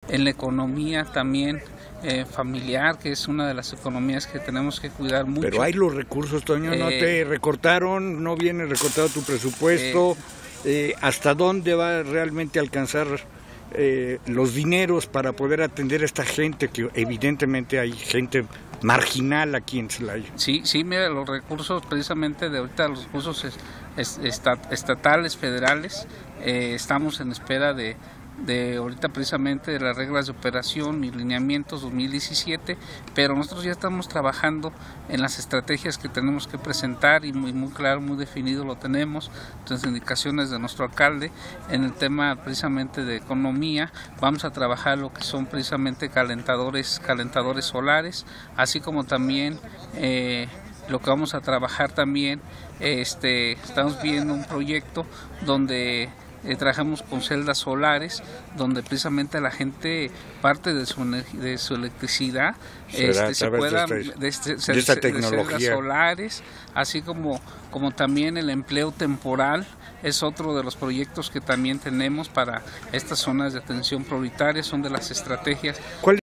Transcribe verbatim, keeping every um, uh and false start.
en la economía también eh, familiar, que es una de las economías que tenemos que cuidar mucho. Pero hay los recursos, Toño, no eh, te recortaron, no viene recortado tu presupuesto, eh, eh, ¿hasta dónde va realmente a alcanzar eh, los dineros para poder atender a esta gente, que evidentemente hay gente marginal aquí en Celaya? Sí, sí, mira, los recursos precisamente de ahorita, los recursos es, es, estat, estatales, federales, eh, estamos en espera de, de ahorita precisamente de las reglas de operación y lineamientos dos mil diecisiete, pero nosotros ya estamos trabajando en las estrategias que tenemos que presentar y muy, muy claro, muy definido lo tenemos, entonces indicaciones de nuestro alcalde en el tema precisamente de economía. Vamos a trabajar lo que son precisamente calentadores, calentadores solares, así como también eh, lo que vamos a trabajar también, este, estamos viendo un proyecto donde Eh, trabajamos con celdas solares, donde precisamente la gente parte de su, de su electricidad este, se pueda de, este, de, este, de, esta de tecnología. celdas solares, así como, como también el empleo temporal es otro de los proyectos que también tenemos para estas zonas de atención prioritaria, son de las estrategias. ¿Cuál